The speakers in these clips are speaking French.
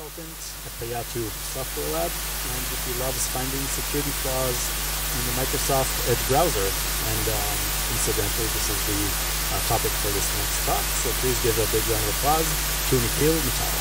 consultant at Payatu Software Lab, and he loves finding security flaws in the Microsoft Edge browser. And incidentally, this is the topic for this next talk, so please give a big round of applause to Nikhil Mittal.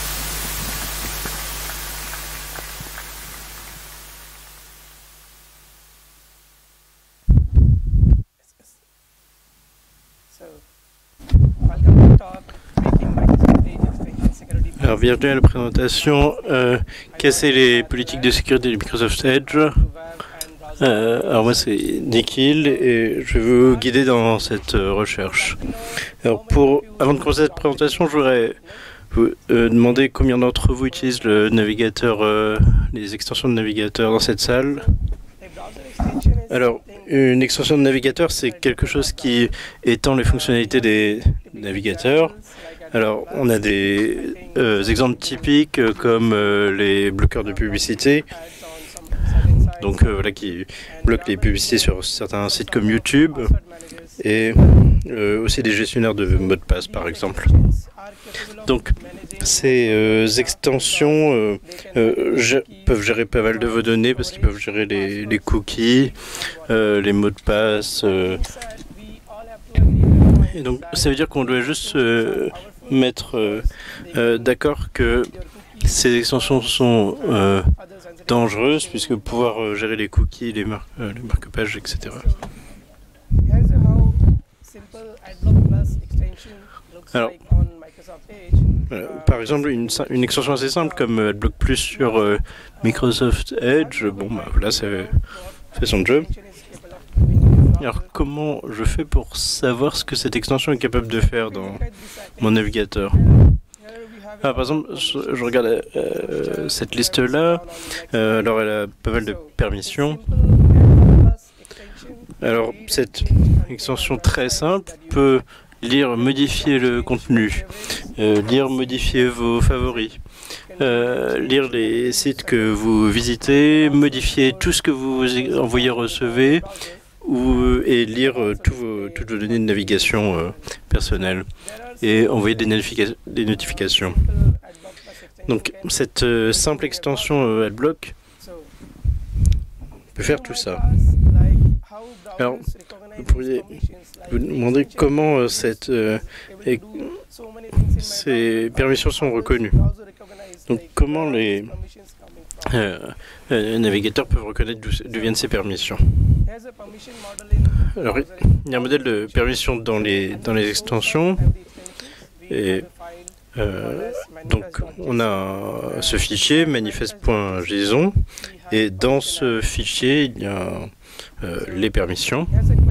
Alors, bienvenue à la présentation Casser les politiques de sécurité de Microsoft Edge. Alors moi c'est Nikhil et je vais vous guider dans cette recherche. Alors avant de commencer cette présentation, je voudrais vous demander combien d'entre vous utilisent le navigateur, les extensions de navigateur dans cette salle. Alors, une extension de navigateur, c'est quelque chose qui étend les fonctionnalités des navigateurs. Alors, on a des exemples typiques comme les bloqueurs de publicité, donc voilà, qui bloquent les publicités sur certains sites comme YouTube, et aussi des gestionnaires de mots de passe, par exemple. Donc, ces extensions peuvent gérer pas mal de vos données parce qu'ils peuvent gérer les cookies, les mots de passe. Et donc, ça veut dire qu'on doit juste mettre d'accord que ces extensions sont dangereuses, puisque pouvoir gérer les cookies, les marque-pages, etc. Alors, par exemple, une extension assez simple comme AdBlock Plus sur Microsoft Edge, bon, bah voilà, ça fait son job. Alors, comment je fais pour savoir ce que cette extension est capable de faire dans mon navigateur? Par exemple, je regarde cette liste-là. Alors, elle a pas mal de permissions. Alors, cette extension très simple peut lire, modifier le contenu, lire, modifier vos favoris, lire les sites que vous visitez, modifier tout ce que vous envoyez recevez, et lire toutes vos données de navigation personnelles et envoyer des notifications. Donc cette simple extension AdBlock peut faire tout ça. Alors, vous pourriez vous demander comment ces permissions sont reconnues. Donc comment les navigateurs peuvent reconnaître d'où viennent ces permissions. Alors, il y a un modèle de permission dans les extensions. Et donc, on a ce fichier manifest.json. Et dans ce fichier, il y a les permissions.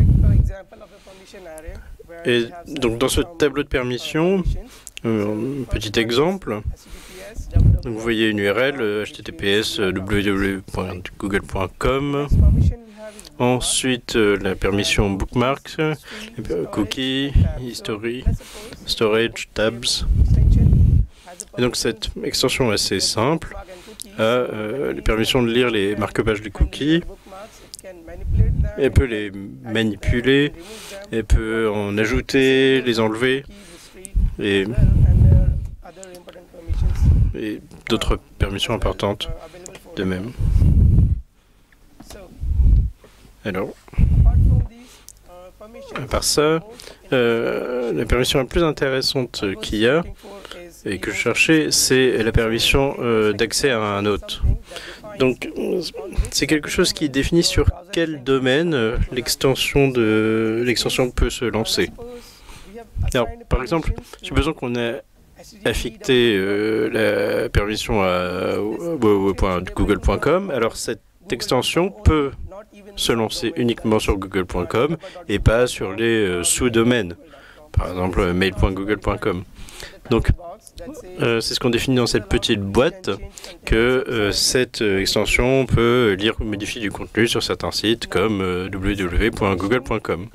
Et donc, dans ce tableau de permissions, un petit exemple. Donc, vous voyez une URL, https www.google.com. Ensuite, la permission bookmarks, cookies, history, storage, tabs. Et donc, cette extension assez simple a les permissions de lire les marque-pages des cookies. Elle peut les manipuler, elle peut en ajouter, les enlever, et d'autres permissions importantes de même. Alors, à part ça, la permission la plus intéressante qu'il y a et que je cherchais, c'est la permission d'accès à un hôte. Donc, c'est quelque chose qui définit sur quel domaine l'extension peut se lancer. Alors, par exemple, supposons qu'on ait affecté la permission à www.google.com, alors cette extension peut se lancer uniquement sur google.com et pas sur les sous-domaines, par exemple mail.google.com. Donc, c'est ce qu'on définit dans cette petite boîte, que cette extension peut lire ou modifier du contenu sur certains sites comme www.google.com.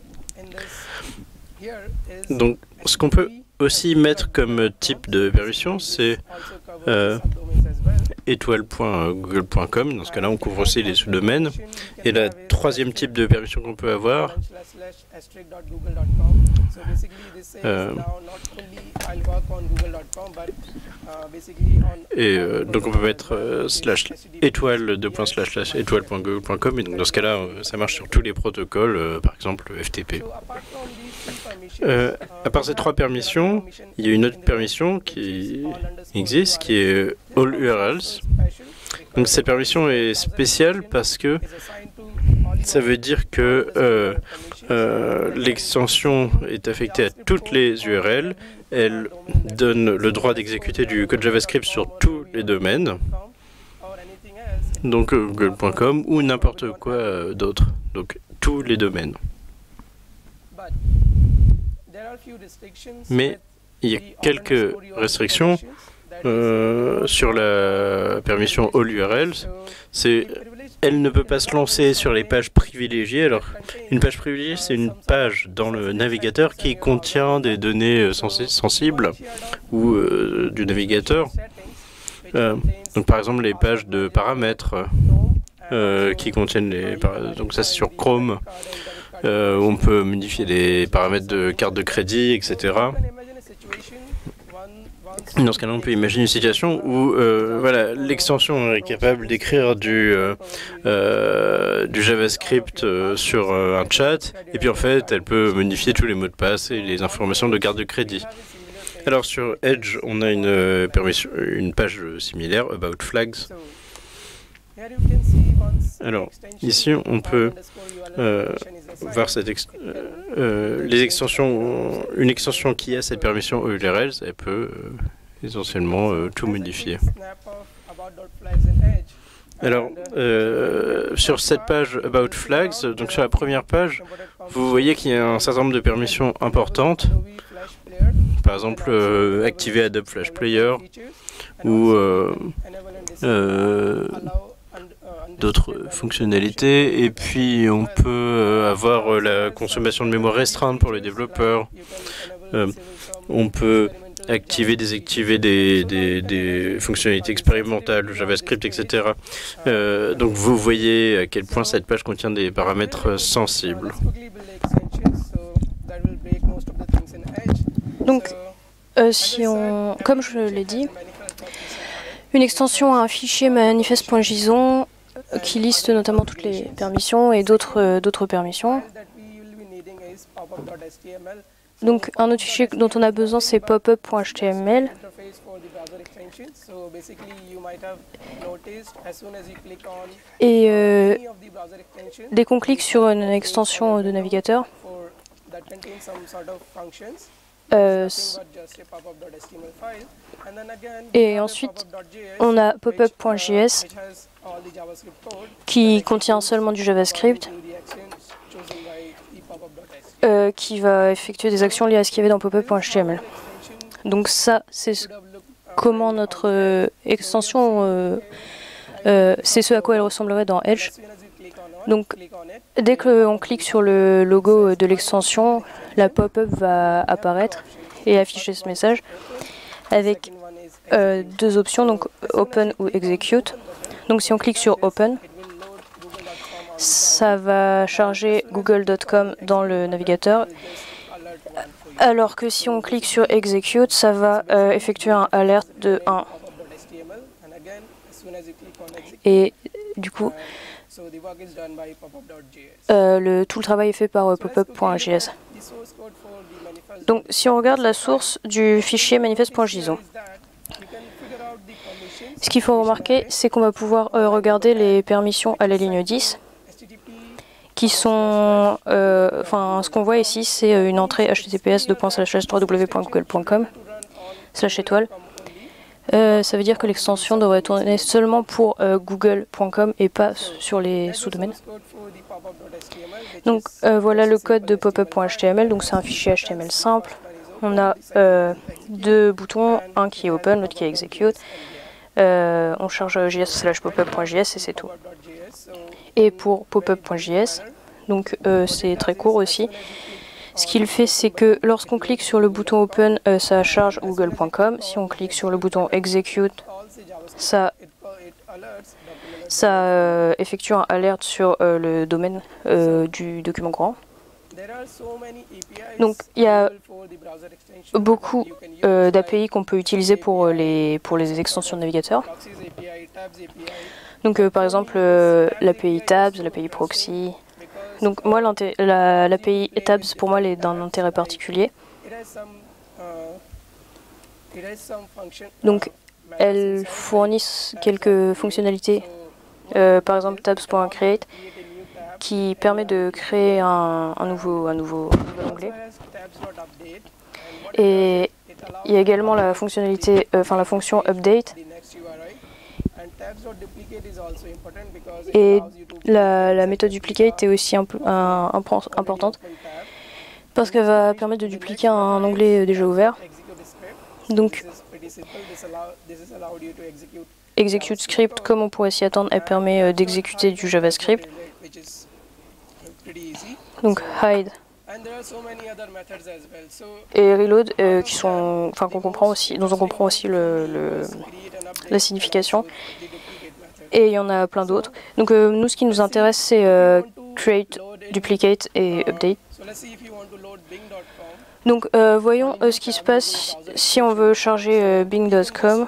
Donc, ce qu'on peut aussi mettre comme type de permission, c'est étoile.google.com. Dans ce cas-là, on couvre aussi les sous-domaines. Et la troisième type de permission qu'on peut avoir, donc on peut mettre /étoile.google.com, et donc dans ce cas-là, ça marche sur tous les protocoles, par exemple FTP. À part ces trois permissions, il y a une autre permission qui existe, qui est All URLs. Donc cette permission est spéciale parce que ça veut dire que l'extension est affectée à toutes les URL. Elle donne le droit d'exécuter du code JavaScript sur tous les domaines, donc google.com ou n'importe quoi d'autre, donc tous les domaines. Mais il y a quelques restrictions sur la permission All URLs. Elle ne peut pas se lancer sur les pages privilégiées. Alors, une page privilégiée, c'est une page dans le navigateur qui contient des données sensibles ou du navigateur. Donc, par exemple, les pages de paramètres qui contiennent les paramètres. Donc, ça, c'est sur Chrome. On peut modifier les paramètres de carte de crédit, etc. Dans ce cas-là, on peut imaginer une situation où voilà, l'extension est capable d'écrire du JavaScript sur un chat, et puis en fait, elle peut modifier tous les mots de passe et les informations de carte de crédit. Alors sur Edge, on a une page similaire, About Flags. Alors ici, on peut voir les extensions. Une extension qui a cette permission URLs, elle peut essentiellement tout modifier. Alors, sur cette page About Flags, donc sur la première page, vous voyez qu'il y a un certain nombre de permissions importantes. Par exemple, activer Adobe Flash Player ou d'autres fonctionnalités. Et puis, on peut avoir la consommation de mémoire restreinte pour les développeurs. On peut activer, désactiver des fonctionnalités expérimentales, JavaScript, etc. Donc vous voyez à quel point cette page contient des paramètres sensibles. Donc, comme je l'ai dit, une extension a un fichier manifest.json qui liste notamment toutes les permissions et d'autres permissions. Donc un autre fichier dont on a besoin, c'est popup.html. Et dès qu'on clique sur une extension de navigateur, et ensuite on a popup.js qui contient seulement du JavaScript, qui va effectuer des actions liées à ce qu'il y avait dans popup.html. Donc ça, c'est comment notre extension, c'est ce à quoi elle ressemblerait dans Edge. Donc dès qu'on clique sur le logo de l'extension, la pop-up va apparaître et afficher ce message avec deux options, donc Open ou Execute. Donc si on clique sur Open, ça va charger google.com dans le navigateur, alors que si on clique sur Execute, ça va effectuer un alert de 1. Et du coup, tout le travail est fait par popup.js. Donc si on regarde la source du fichier manifest.json, ce qu'il faut remarquer, c'est qu'on va pouvoir regarder les permissions à la ligne 10, qui sont, ce qu'on voit ici, c'est une entrée https://www.google.com/étoile. Ça veut dire que l'extension devrait tourner seulement pour google.com et pas sur les sous-domaines. Donc voilà le code de popup.html, donc c'est un fichier HTML simple. On a deux boutons, un qui est open, l'autre qui est execute. On charge js/popup.js et c'est tout. Et pour popup.js, donc c'est très court aussi. Ce qu'il fait, c'est que lorsqu'on clique sur le bouton Open, ça charge google.com. Si on clique sur le bouton Execute, ça ça effectue un alerte sur le domaine du document courant. Donc il y a beaucoup d'API qu'on peut utiliser pour les extensions de navigateur. Donc par exemple l'API Tabs, l'API Proxy. Donc moi l'API Tabs pour moi elle est d'un intérêt particulier. Donc elles fournissent quelques fonctionnalités, par exemple tabs.create qui permet de créer un nouveau onglet. Et il y a également la fonctionnalité, la fonction update. Et la méthode duplicate est aussi importante parce qu'elle va permettre de dupliquer un onglet déjà ouvert. Donc, execute script, comme on pourrait s'y attendre, elle permet d'exécuter du JavaScript. Donc hide et reload qu'on comprend aussi, dont on comprend aussi la signification. Et il y en a plein d'autres. Donc nous, ce qui nous intéresse, c'est create, duplicate et update. Donc voyons ce qui se passe si on veut charger bing.com.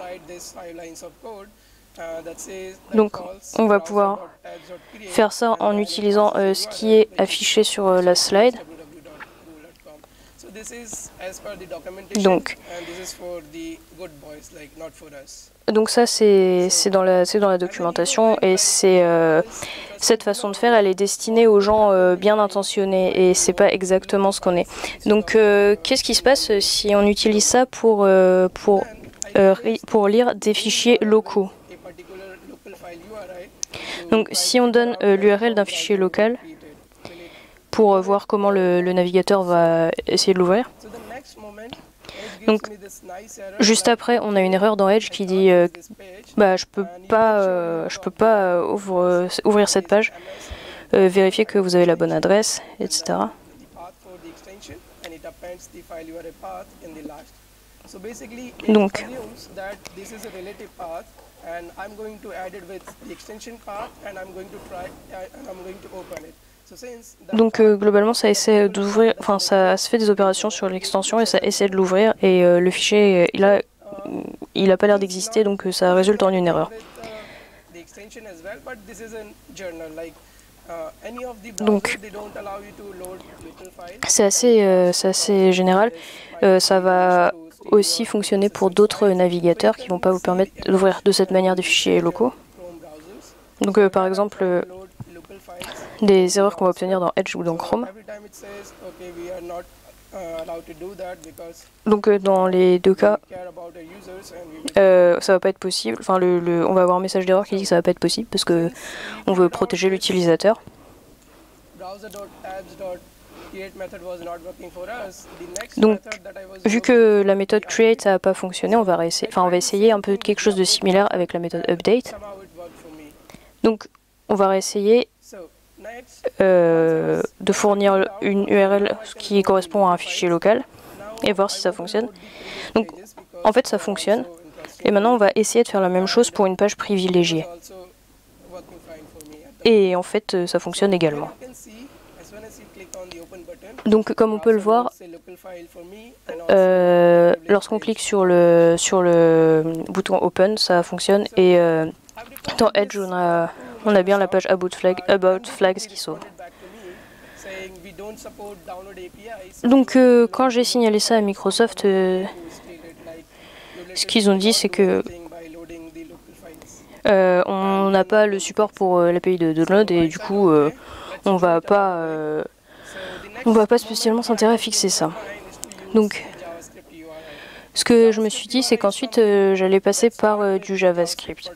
Donc on va pouvoir faire ça en utilisant ce qui est affiché sur la slide. Donc ça c'est dans la documentation et c'est cette façon de faire, elle est destinée aux gens bien intentionnés et c'est pas exactement ce qu'on est. Donc qu'est-ce qui se passe si on utilise ça pour lire des fichiers locaux? Donc si on donne l'URL d'un fichier local pour voir comment le navigateur va essayer de l'ouvrir. Donc juste après, on a une erreur dans Edge qui dit je peux pas ouvrir cette page, vérifier que vous avez la bonne adresse, etc. Donc globalement ça essaie d'ouvrir, ça se fait des opérations sur l'extension et ça essaie de l'ouvrir et le fichier il a pas l'air d'exister, donc ça résulte en une erreur. Donc c'est assez général. Ça va aussi fonctionner pour d'autres navigateurs qui vont pas vous permettre d'ouvrir de cette manière des fichiers locaux. Donc par exemple des erreurs qu'on va obtenir dans Edge ou dans Chrome. Donc dans les deux cas, ça va pas être possible. On va avoir un message d'erreur qui dit que ça va pas être possible parce que on veut protéger l'utilisateur. Donc, vu que la méthode create n'a pas fonctionné, on va essayer un peu quelque chose de similaire avec la méthode update. Donc, on va réessayer de fournir une URL qui correspond à un fichier local et voir si ça fonctionne. Donc, en fait, ça fonctionne. Et maintenant, on va essayer de faire la même chose pour une page privilégiée. Et en fait, ça fonctionne également. Donc, comme on peut le voir, lorsqu'on clique sur le bouton Open, ça fonctionne. Et dans Edge, on a bien la page About Flags qui s'ouvre. Donc, quand j'ai signalé ça à Microsoft, ce qu'ils ont dit, c'est que on n'a pas le support pour l'API de download et du coup, on va pas spécialement s'intéresser à fixer ça. Donc, ce que je me suis dit, c'est qu'ensuite, j'allais passer par du JavaScript.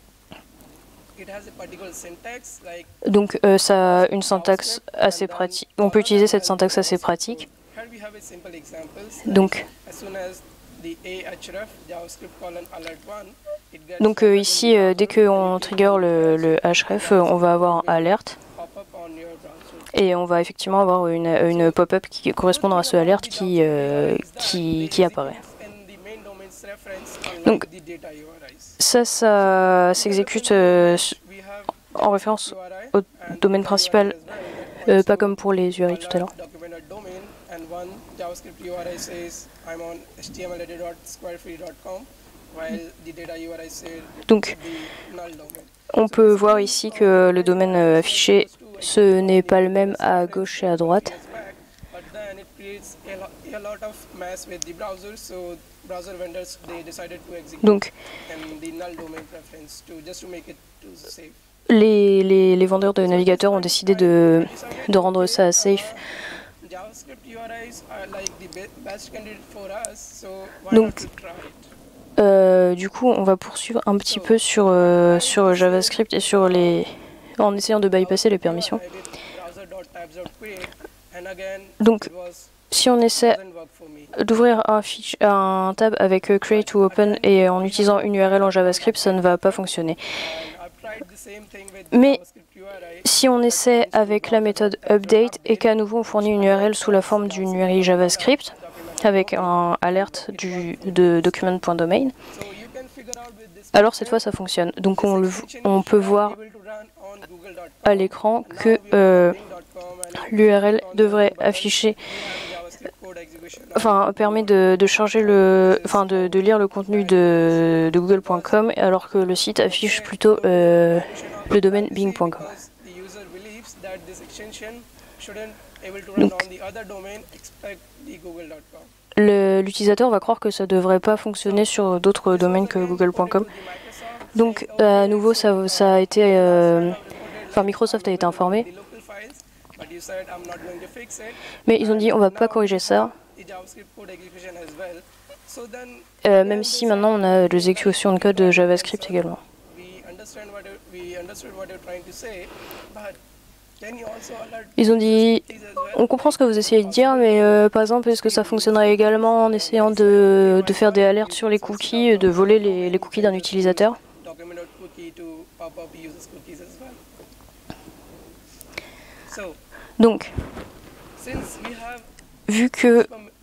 Donc, ça a une syntaxe assez pratique. On peut utiliser cette syntaxe assez pratique. Donc, ici, dès qu'on trigger le href, on va avoir un alerte. Et on va effectivement avoir une pop-up qui correspondant à ce alerte qui apparaît. Donc ça s'exécute en référence au domaine principal, pas comme pour les URI tout à l'heure. Donc, on peut voir ici que le domaine affiché, ce n'est pas le même à gauche et à droite. Donc, les vendeurs de navigateurs ont décidé de rendre ça safe. Donc, du coup, on va poursuivre un petit peu sur JavaScript et en essayant de bypasser les permissions. Donc, si on essaie d'ouvrir un tab avec create ou open et en utilisant une URL en JavaScript, ça ne va pas fonctionner. Mais si on essaie avec la méthode update et qu'à nouveau on fournit une URL sous la forme d'une URI JavaScript avec un alerte de document.domain, alors cette fois ça fonctionne. Donc on peut voir à l'écran que l'URL devrait afficher, permet de charger de lire le contenu de google.com, alors que le site affiche plutôt le domaine bing.com. L'utilisateur va croire que ça ne devrait pas fonctionner sur d'autres domaines que google.com. Donc à nouveau ça a été Microsoft a été informé, mais ils ont dit on va pas corriger ça, même si maintenant on a des exécutions de code de JavaScript également. Ils ont dit, on comprend ce que vous essayez de dire, mais par exemple, est-ce que ça fonctionnerait également en essayant de faire des alertes sur les cookies, de voler les cookies d'un utilisateur? Donc, vu que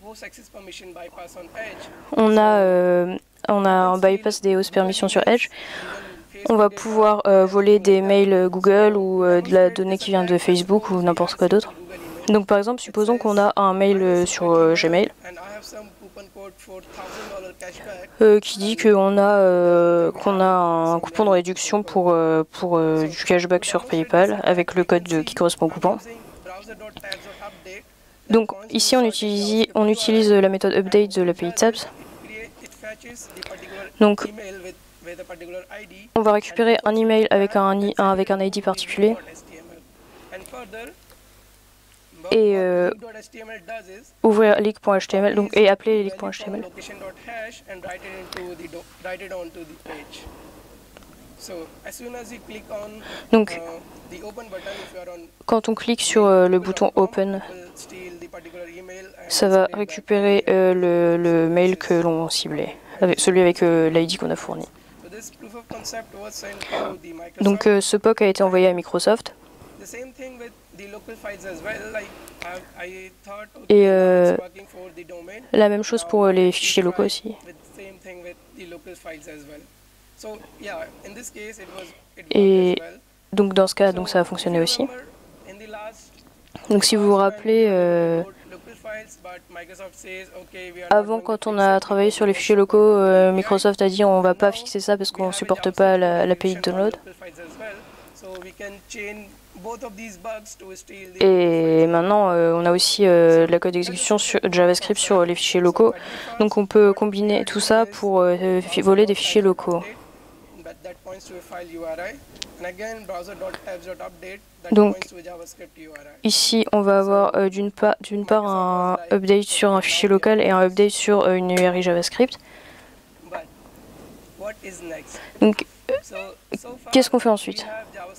on a un bypass des host permissions sur Edge, on va pouvoir voler des mails Google ou de la donnée qui vient de Facebook ou n'importe quoi d'autre. Donc par exemple, supposons qu'on a un mail sur Gmail qui dit qu'on a un coupon de réduction pour du cashback sur PayPal avec le code qui correspond au coupon. Donc ici on utilise la méthode update de l'API tabs. Donc on va récupérer un email avec un ID particulier et ouvrir leak.html et appeler leak.html. Donc quand on clique sur le bouton Open, ça va récupérer le mail que l'on ciblait, celui avec l'ID qu'on a fourni. Donc ce POC a été envoyé à Microsoft. Et la même chose pour les fichiers locaux aussi. Et donc dans ce cas, ça a fonctionné aussi. Donc si vous vous rappelez, avant, quand on a travaillé sur les fichiers locaux, Microsoft a dit on va pas fixer ça parce qu'on ne supporte pas l'API de download. Et maintenant, on a aussi la code d'exécution sur JavaScript sur les fichiers locaux. Donc on peut combiner tout ça pour voler des fichiers locaux. Donc ici, on va avoir d'une part un update sur un fichier local et un update sur une URI JavaScript. Donc, qu'est-ce qu'on fait ensuite?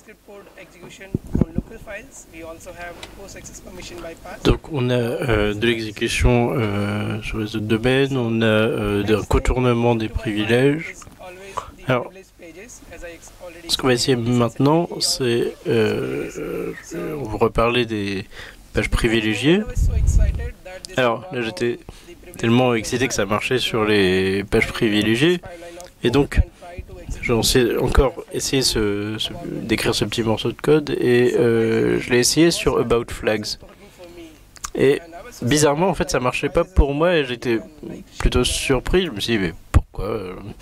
Donc on a de l'exécution sur les autres domaines, on a des contournements des privilèges. Alors, ce qu'on va essayer maintenant, c'est on va reparler des pages privilégiées. Alors là, j'étais tellement excité que ça marchait sur les pages privilégiées. Et donc, j'ai encore essayé d'écrire ce petit morceau de code et je l'ai essayé sur About Flags. Et bizarrement, en fait, ça marchait pas pour moi et j'étais plutôt surpris. Je me suis dit, mais pourquoi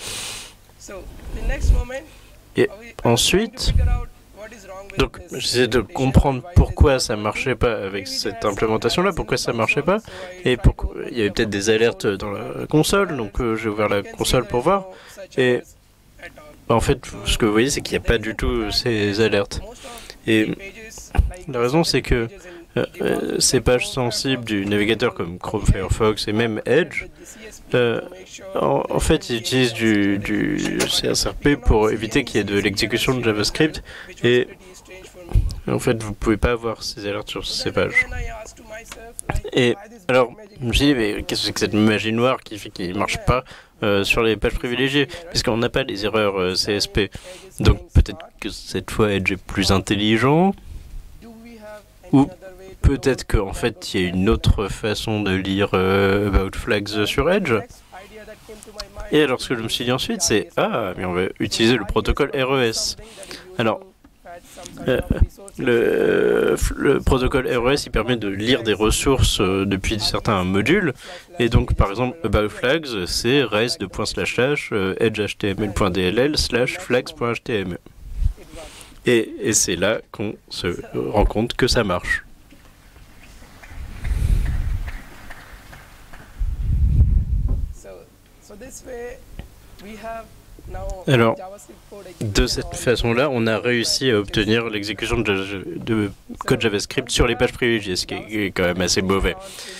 Et ensuite, donc j'essaie de comprendre pourquoi ça marchait pas avec cette implémentation-là, pourquoi ça marchait pas, et pourquoi il y avait peut-être des alertes dans la console. Donc j'ai ouvert la console pour voir. Et en fait, ce que vous voyez, c'est qu'il n'y a pas du tout ces alertes. Et la raison, c'est que ces pages sensibles du navigateur comme Chrome, Firefox et même Edge, en fait, ils utilisent du CSRP pour éviter qu'il y ait de l'exécution de JavaScript. Et en fait, vous ne pouvez pas avoir ces alertes sur ces pages. Et alors, je me suis dit, mais qu'est-ce que c'est que cette magie noire qui fait qu'il ne marche pas sur les pages privilégiées, puisqu'on n'a pas les erreurs CSP. Donc peut-être que cette fois Edge est plus intelligent, ou peut-être qu'en fait il y a une autre façon de lire About Flags sur Edge. Et alors ce que je me suis dit ensuite, c'est mais on va utiliser le protocole RES. Alors le protocole RES, il permet de lire des ressources depuis certains modules. Et donc, par exemple, About Flags, c'est res.html.dll/flags.html. Et c'est là qu'on se rend compte que ça marche. Alors, de cette façon-là, on a réussi à obtenir l'exécution de code JavaScript sur les pages privilégiées, ce qui est quand même assez mauvais.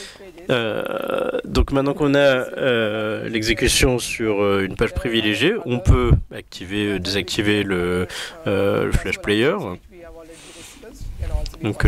Donc maintenant qu'on a l'exécution sur une page privilégiée, on peut activer, désactiver le Flash Player. Donc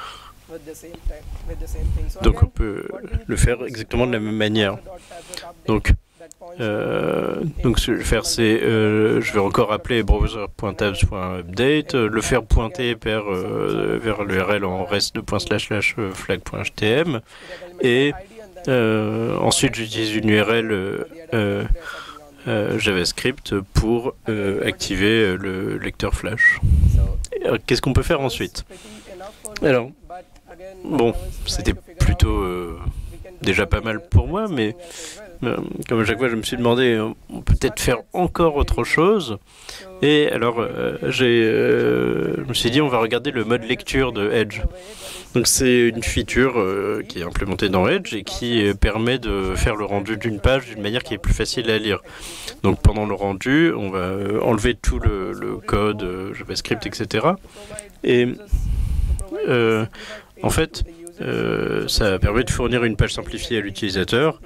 on peut le faire exactement de la même manière. Donc ce que je vais faire, c'est je vais encore appeler browser.tabs.update, le faire pointer vers l'URL en rest.//flag.htm et ensuite j'utilise une URL JavaScript pour activer le lecteur Flash. Qu'est-ce qu'on peut faire ensuite? Alors, bon, c'était plutôt déjà pas mal pour moi, mais comme à chaque fois je me suis demandé, on peut peut-être faire encore autre chose. Et alors je me suis dit, on va regarder le mode lecture de Edge. Donc c'est une feature qui est implémentée dans Edge et qui permet de faire le rendu d'une page d'une manière qui est plus facile à lire. Donc pendant le rendu, on va enlever tout le code JavaScript, etc. Et en fait, ça permet de fournir une page simplifiée à l'utilisateur.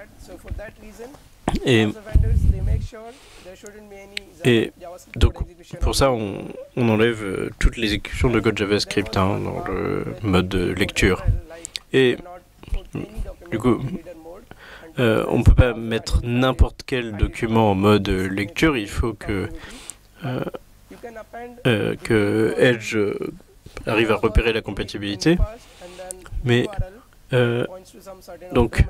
Et donc, pour ça, on enlève toutes les exécutions de code JavaScript dans le mode lecture. Et du coup, on ne peut pas mettre n'importe quel document en mode lecture. Il faut que Edge arrive à repérer la compatibilité. Mais donc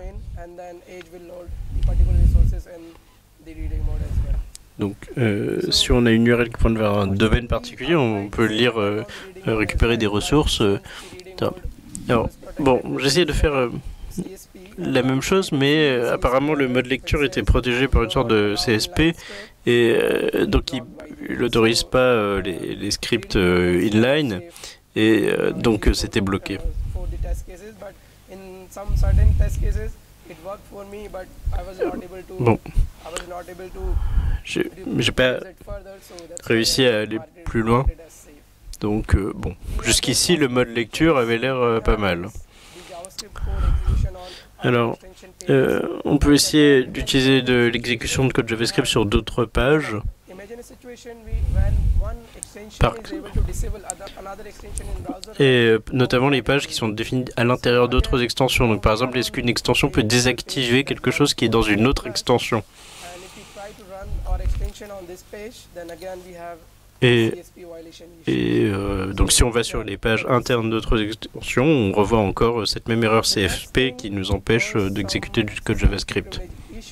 si on a une URL qui pointe vers un domaine particulier, on peut lire, récupérer des ressources. Alors, bon, j'essaie de faire la même chose, mais apparemment le mode lecture était protégé par une sorte de CSP, et donc il n'autorise pas les scripts inline, et donc c'était bloqué. Bon, j'ai pas réussi à aller plus loin, donc bon, jusqu'ici le mode lecture avait l'air pas mal. Alors, on peut essayer d'utiliser de l'exécution de code JavaScript sur d'autres pages. Et notamment les pages qui sont définies à l'intérieur d'autres extensions. Donc par exemple, est-ce qu'une extension peut désactiver quelque chose qui est dans une autre extension? Donc si on va sur les pages internes d'autres extensions, on revoit encore cette même erreur CFP qui nous empêche d'exécuter du code JavaScript.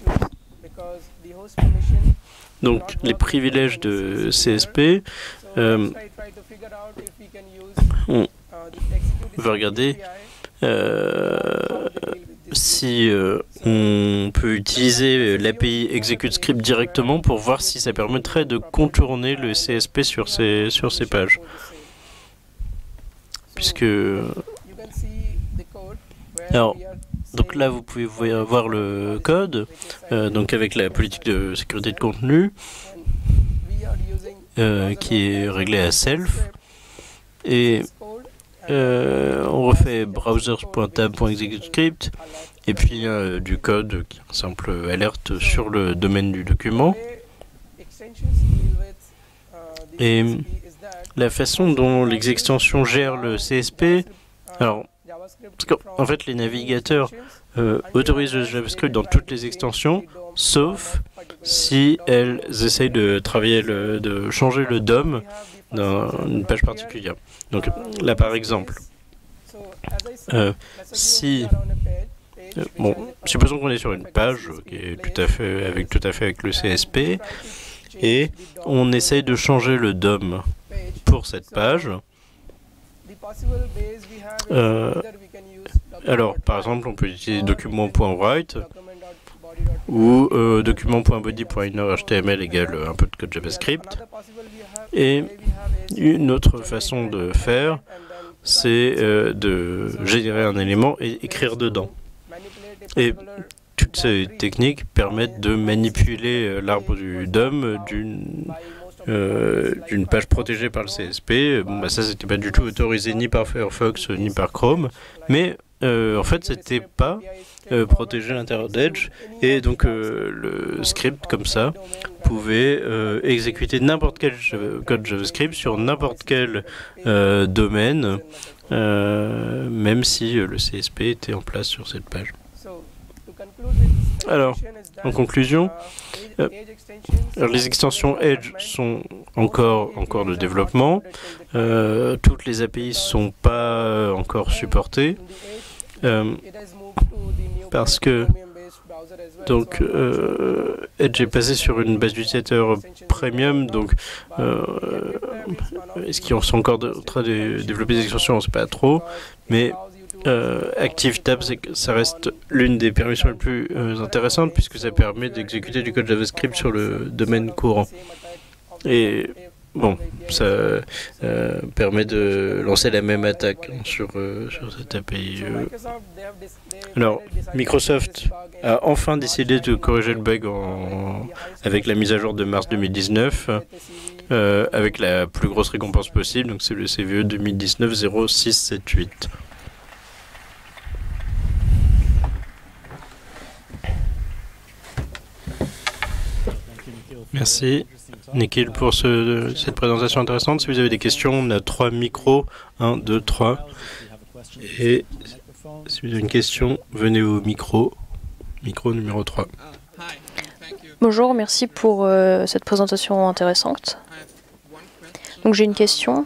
Donc les privilèges de CSP, on va regarder si on peut utiliser l'API Execute Script directement pour voir si ça permettrait de contourner le CSP sur ces pages. Puisque... Alors, donc là, vous pouvez voir le code, donc avec la politique de sécurité de contenu, qui est réglée à self. Et on refait browsers.tab.executescript et puis du code qui est un simple alerte sur le domaine du document. Et la façon dont les extensions gèrent le CSP, alors, parce qu'en fait les navigateurs autorisent le JavaScript dans toutes les extensions, sauf si elles essayent de travailler, de changer le DOM dans une page particulière. Donc là par exemple, bon, supposons qu'on est sur une page qui est tout à fait avec le CSP et on essaye de changer le DOM pour cette page. Alors par exemple on peut utiliser document.write ou document.body.inner.html égale un peu de code JavaScript. Et une autre façon de faire, c'est de générer un élément et écrire dedans. Et toutes ces techniques permettent de manipuler l'arbre du DOM d'une page protégée par le CSP. Bon, bah ça, c'était pas du tout autorisé ni par Firefox ni par Chrome, mais en fait, c'était pas protégé à l'intérieur d'Edge, et donc le script comme ça pouvait exécuter n'importe quel code JavaScript sur n'importe quel domaine, même si le CSP était en place sur cette page. Alors, en conclusion, les extensions Edge sont encore de développement. Toutes les API ne sont pas encore supportées. Parce que donc Edge est passé sur une base d'utilisateurs premium, donc est-ce qu'ils sont encore en train de développer des extensions, on ne sait pas trop, mais ActiveTab, ça reste l'une des permissions les plus intéressantes puisque ça permet d'exécuter du code JavaScript sur le domaine courant. Et bon, ça permet de lancer la même attaque sur cette API. Alors, Microsoft a enfin décidé de corriger le bug avec la mise à jour de mars 2019, avec la plus grosse récompense possible, donc c'est le CVE 2019-0678. Merci Nikhil pour cette présentation intéressante. Si vous avez des questions, on a 3 micros. 1, 2, 3. Et si vous avez une question, venez au micro. Micro numéro 3. Bonjour, merci pour cette présentation intéressante. Donc j'ai une question.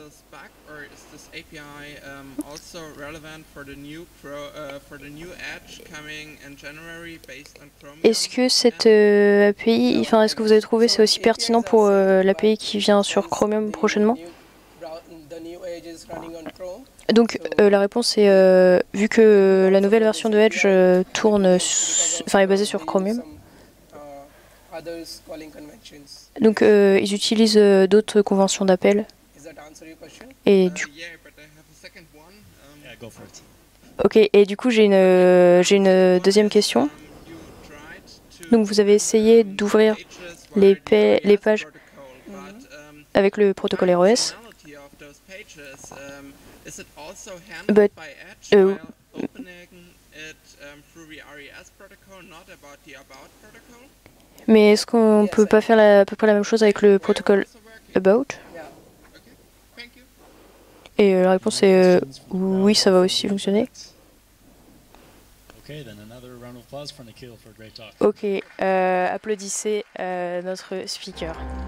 Est-ce que cette API, enfin, est-ce que vous avez trouvé c'est aussi pertinent pour l'API qui vient sur Chromium prochainement? Donc la réponse est vu que la nouvelle version de Edge est basée sur Chromium. Donc ils utilisent d'autres conventions d'appel. Et du Ok, et du coup j'ai une deuxième question. Donc vous avez essayé d'ouvrir les pages avec le protocole ROS. Mais est-ce qu'on peut pas faire à peu près la même chose avec le protocole About? Et la réponse est oui, ça va aussi fonctionner. Ok, applaudissez notre speaker.